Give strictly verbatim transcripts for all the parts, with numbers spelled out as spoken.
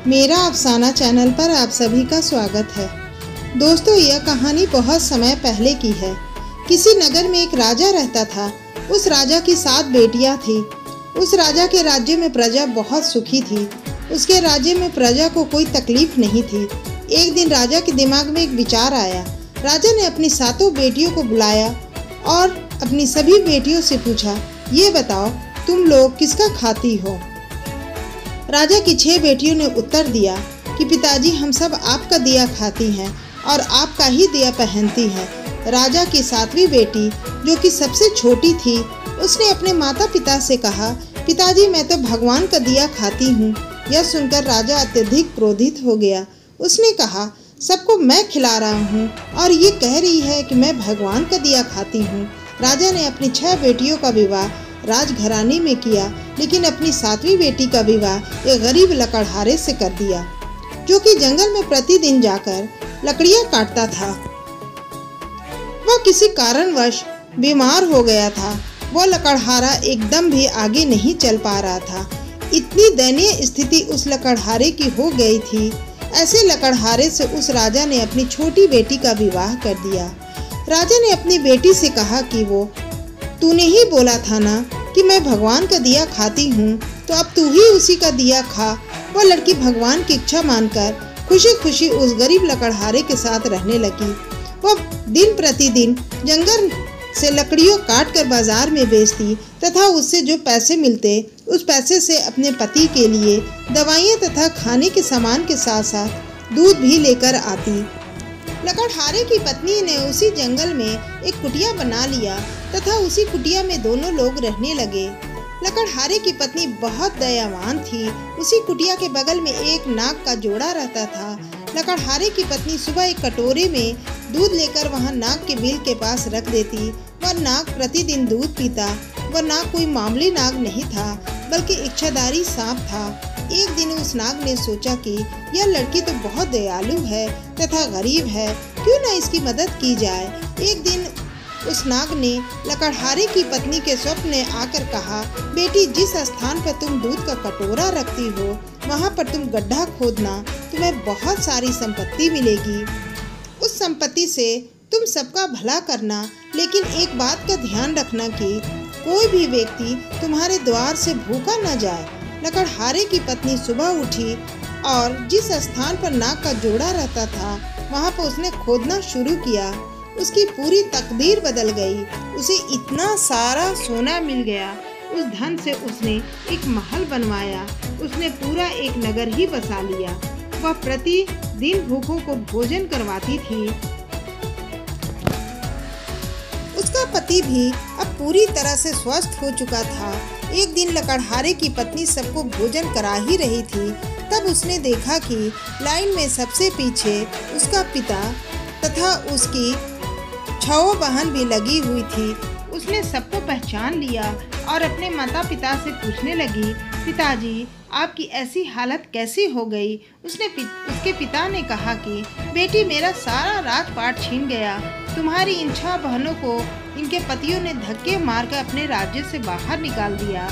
मेरा अफसाना चैनल पर आप सभी का स्वागत है। दोस्तों, यह कहानी बहुत समय पहले की है। किसी नगर में एक राजा रहता था। उस राजा की सात बेटियां थी। उस राजा के राज्य में प्रजा बहुत सुखी थी। उसके राज्य में प्रजा को कोई तकलीफ नहीं थी। एक दिन राजा के दिमाग में एक विचार आया। राजा ने अपनी सातों बेटियों को बुलाया और अपनी सभी बेटियों से पूछा, ये बताओ तुम लोग किसका खाती हो। राजा की छह बेटियों ने उत्तर दिया कि पिताजी, हम सब आपका दिया खाती हैं और आपका ही दिया पहनती हैं। राजा की सातवीं बेटी, जो कि सबसे छोटी थी, उसने अपने माता पिता से कहा, पिताजी, मैं तो भगवान का दिया खाती हूँ। यह सुनकर राजा अत्यधिक क्रोधित हो गया। उसने कहा, सबको मैं खिला रहा हूँ और ये कह रही है कि मैं भगवान का दिया खाती हूँ। राजा ने अपनी छह बेटियों का विवाह राजघराने में किया, लेकिन अपनी सातवीं बेटी का विवाह एक गरीब लकड़हारे से कर दिया, जो कि जंगल में प्रतिदिन जाकर लकड़ियां काटता था। वह किसी कारणवश बीमार हो गया था। वह लकड़हारा एकदम भी आगे नहीं चल पा रहा था। इतनी दयनीय स्थिति उस लकड़हारे की हो गई थी। ऐसे लकड़हारे से उस राजा ने अपनी छोटी बेटी का विवाह कर दिया। राजा ने अपनी बेटी से कहा कि वो तूने ही बोला था ना कि मैं भगवान का दिया खाती हूँ, तो अब तू ही उसी का दिया खा। वह लड़की भगवान की इच्छा मानकर खुशी खुशी उस गरीब लकड़हारे के साथ रहने लगी। वह दिन प्रतिदिन जंगल से लकड़ियों काट कर बाजार में बेचती तथा उससे जो पैसे मिलते उस पैसे से अपने पति के लिए दवाइयाँ तथा खाने के सामान के साथ साथ दूध भी लेकर आती। लकड़हारे की पत्नी ने उसी जंगल में एक कुटिया बना लिया तथा उसी कुटिया में दोनों लोग रहने लगे। लकड़हारे की पत्नी बहुत दयावान थी। उसी कुटिया के बगल में एक नाग का जोड़ा रहता था। लकड़हारे की पत्नी सुबह एक कटोरे में दूध लेकर वहां नाग के बिल के पास रख देती। वह नाग प्रतिदिन दूध पीता। वह नाग कोई मामूली नाग नहीं था, बल्कि इच्छाधारी सांप था। एक दिन उस नाग ने सोचा कि यह लड़की तो बहुत दयालु है तथा गरीब है, क्यों न इसकी मदद की जाए। एक दिन उस नाग ने लकड़हारे की पत्नी के स्वप्न में आकर कहा, बेटी, जिस स्थान पर तुम दूध का कटोरा रखती हो वहाँ पर तुम गड्ढा खोदना, तुम्हें बहुत सारी संपत्ति मिलेगी। उस संपत्ति से तुम सबका भला करना, लेकिन एक बात का ध्यान रखना कि कोई भी व्यक्ति तुम्हारे द्वार से भूखा न जाए। लकड़हारे की पत्नी सुबह उठी और जिस स्थान पर नाग का जोड़ा रहता था वहाँ पर उसने खोदना शुरू किया। उसकी पूरी तकदीर बदल गई। उसे इतना सारा सोना मिल गया। उस धन से उसने एक महल बनवाया। उसने पूरा एक नगर ही बसा लिया। वह प्रतिदिन भूखों को भोजन करवाती थी। उसका पति भी अब पूरी तरह से स्वस्थ हो चुका था। एक दिन लकड़हारे की पत्नी सबको भोजन करा ही रही थी, तब उसने देखा कि लाइन में सबसे पीछे उसका पिता तथा उसकी छह बहन भी लगी हुई थी। उसने सबको पहचान लिया और अपने माता पिता से पूछने लगी, पिताजी, आपकी ऐसी हालत कैसी हो गई। उसने पि, उसके पिता ने कहा कि बेटी, मेरा सारा राजपाट छीन गया। तुम्हारी इन छह बहनों को इनके पतियों ने धक्के मारकर अपने राज्य से बाहर निकाल दिया।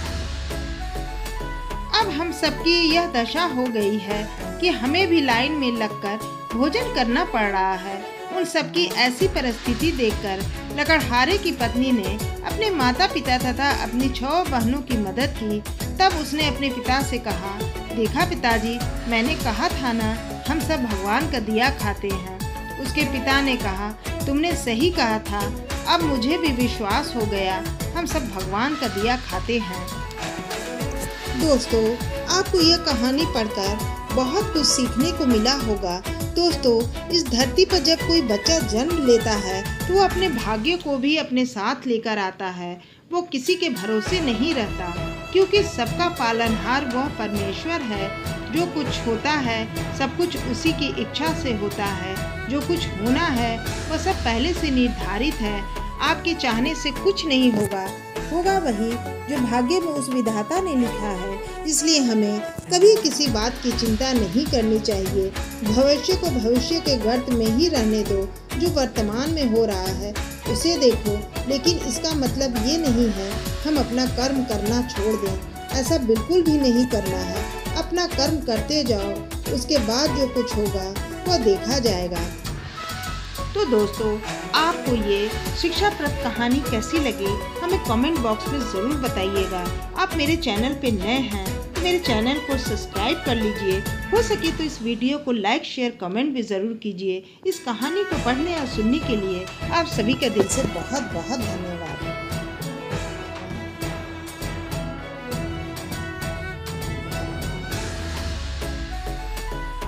अब हम सबकी यह दशा हो गई है कि हमें भी लाइन में लगकर भोजन करना पड़ रहा है। उन सबकी ऐसी परिस्थिति देखकर लकड़हारे की पत्नी ने अपने माता पिता तथा अपनी छह बहनों की मदद की। तब उसने अपने पिता से कहा, देखा पिताजी, मैंने कहा था ना, हम सब भगवान का दिया खाते हैं। उसके पिता ने कहा, तुमने सही कहा था, अब मुझे भी विश्वास हो गया, हम सब भगवान का दिया खाते हैं। दोस्तों, आपको यह कहानी पढ़कर बहुत कुछ सीखने को मिला होगा। दोस्तों, इस धरती पर जब कोई बच्चा जन्म लेता है तो वो अपने भाग्य को भी अपने साथ लेकर आता है। वो किसी के भरोसे नहीं रहता, क्योंकि सबका पालनहार वह परमेश्वर है। जो कुछ होता है सब कुछ उसी की इच्छा से होता है। जो कुछ होना है वह सब पहले से निर्धारित है। आपके चाहने से कुछ नहीं होगा, होगा वही जो भाग्य में उस विधाता ने लिखा है। इसलिए हमें कभी किसी बात की चिंता नहीं करनी चाहिए। भविष्य को भविष्य के गर्त में ही रहने दो। जो वर्तमान में हो रहा है उसे देखो, लेकिन इसका मतलब ये नहीं है हम अपना कर्म करना छोड़ दें। ऐसा बिल्कुल भी नहीं करना है। अपना कर्म करते जाओ, उसके बाद जो कुछ होगा वह देखा जाएगा। तो दोस्तों, आपको ये शिक्षाप्रद कहानी कैसी लगी हमें कमेंट बॉक्स में ज़रूर बताइएगा। आप मेरे चैनल पे नए हैं तो मेरे चैनल को सब्सक्राइब कर लीजिए। हो सके तो इस वीडियो को लाइक शेयर कमेंट भी ज़रूर कीजिए। इस कहानी को पढ़ने और सुनने के लिए आप सभी का दिल से बहुत बहुत धन्यवाद।